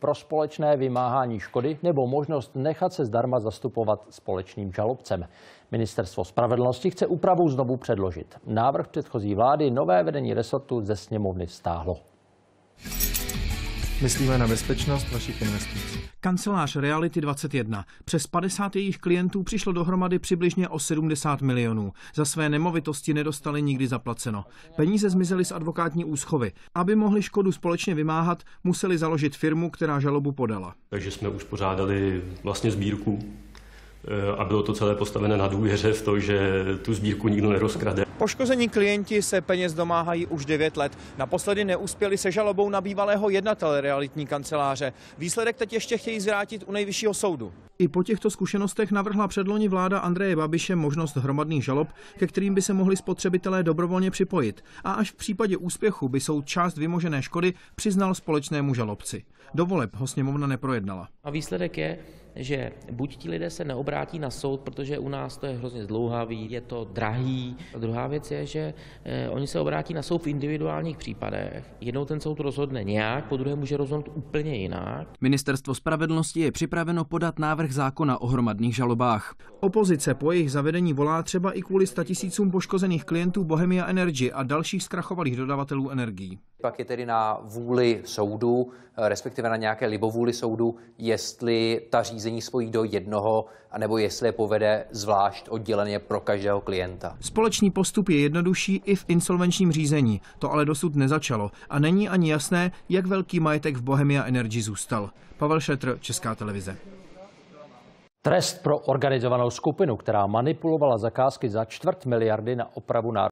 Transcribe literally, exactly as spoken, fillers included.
pro společné vymáhání škody nebo možnost nechat se zdarma zastupovat společným žalobcem. Ministerstvo spravedlnosti chce úpravu znovu předložit. Návrh předchozí vlády nové vedení resortu ze sněmovny stáhlo. Myslíme na bezpečnost vašich investic. Kancelář Reality dvacet jedna. Přes padesát jejich klientů přišlo dohromady přibližně o sedmdesát milionů. Za své nemovitosti nedostali nikdy zaplaceno. Peníze zmizely z advokátní úschovy. Aby mohli škodu společně vymáhat, museli založit firmu, která žalobu podala. Takže jsme uspořádali vlastně sbírku a bylo to celé postavené na důvěře v to, že tu sbírku nikdo nerozkrade. Poškození klienti se peněz domáhají už devět let. Naposledy neuspěli se žalobou na bývalého jednatele realitní kanceláře. Výsledek teď ještě chtějí zvrátit u Nejvyššího soudu. I po těchto zkušenostech navrhla předloni vláda Andreje Babiše možnost hromadných žalob, ke kterým by se mohli spotřebitelé dobrovolně připojit. A až v případě úspěchu by soud část vymožené škody přiznal společnému žalobci. Do voleb ho sněmovna neprojednala. A výsledek je, že buď ti lidé se neobrátí na soud, protože u nás to je hrozně zdlouhavý, je to drahý. A druhá věc je, že eh, oni se obrátí na soud v individuálních případech. Jednou ten soud rozhodne nějak, po druhé může rozhodnout úplně jinak. Ministerstvo spravedlnosti je připraveno podat návrh zákona o hromadných žalobách. Opozice po jejich zavedení volá třeba i kvůli statisícům poškozených klientů Bohemia Energy a dalších zkrachovalých dodavatelů energií. Pak je tedy na vůli soudu, respektive na nějaké libovůli soudu, jestli ta řízení spojí do jednoho, anebo jestli je povede zvlášť odděleně pro každého klienta. Společný postup je jednodušší i v insolvenčním řízení. To ale dosud nezačalo a není ani jasné, jak velký majetek v Bohemia Energy zůstal. Pavel Šetr, Česká televize. Trest pro organizovanou skupinu, která manipulovala zakázky za čtvrt miliardy na opravu národní